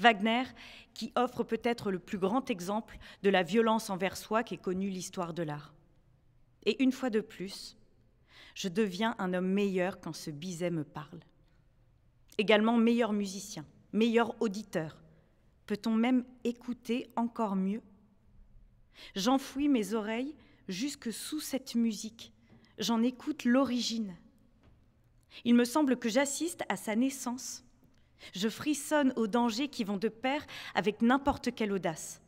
Wagner, qui offre peut-être le plus grand exemple de la violence envers soi qu'ait connue l'histoire de l'art. Et une fois de plus, je deviens un homme meilleur quand ce Bizet me parle. Également meilleur musicien, meilleur auditeur. Peut-on même écouter encore mieux? J'enfouis mes oreilles jusque sous cette musique. J'en écoute l'origine. Il me semble que j'assiste à sa naissance. Je frissonne aux dangers qui vont de pair avec n'importe quelle audace.